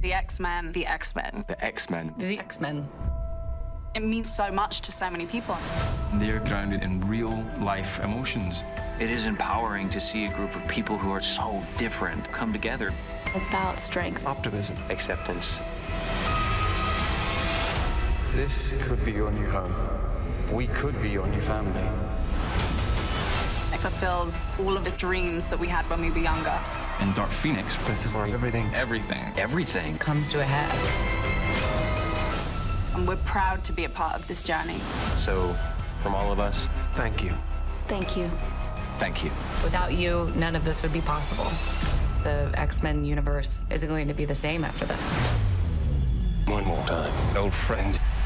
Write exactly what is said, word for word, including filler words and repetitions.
The X-Men. The X-Men. The X-Men. The X-Men. It means so much to so many people. They're grounded in real-life emotions. It is empowering to see a group of people who are so different come together. It's about strength, optimism, acceptance. This could be your new home. We could be your new family. It fulfills all of the dreams that we had when we were younger. In Dark Phoenix, this is where everything, everything, everything comes to a head. And we're proud to be a part of this journey. So, from all of us, thank you. Thank you. Thank you. Without you, none of this would be possible. The X-Men universe isn't going to be the same after this. One more time, old friend.